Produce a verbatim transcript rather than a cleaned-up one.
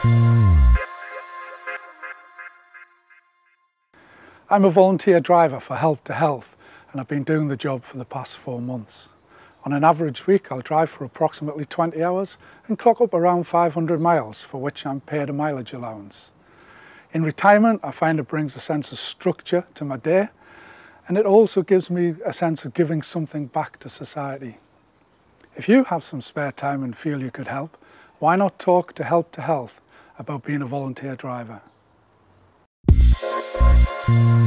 I'm a volunteer driver for Help to Health, and I've been doing the job for the past four months. On an average week, I'll drive for approximately twenty hours and clock up around five hundred miles, for which I'm paid a mileage allowance. In retirement, I find it brings a sense of structure to my day, and it also gives me a sense of giving something back to society. If you have some spare time and feel you could help, why not talk to Help to Health about being a volunteer driver?